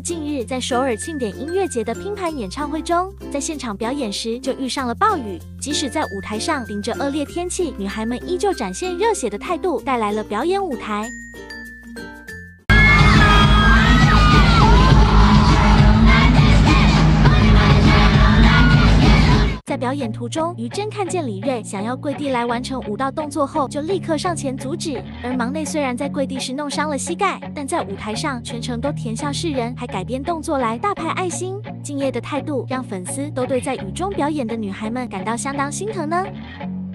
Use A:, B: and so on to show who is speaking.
A: 近日在首尔庆典音乐节的拼盘演唱会中，在现场表演时就遇上了暴雨。即使在舞台上顶着恶劣天气，女孩们依旧展现热血的态度，带来了表演舞台。在表演途中，于真看见李瑞想要跪地来完成舞蹈动作后，就立刻上前阻止。而忙内虽然在跪地时弄伤了膝盖，但在舞台上全程都甜笑示人，还改编动作来大拍爱心。敬业的态度让粉丝都对在雨中表演的女孩们感到相当心疼呢。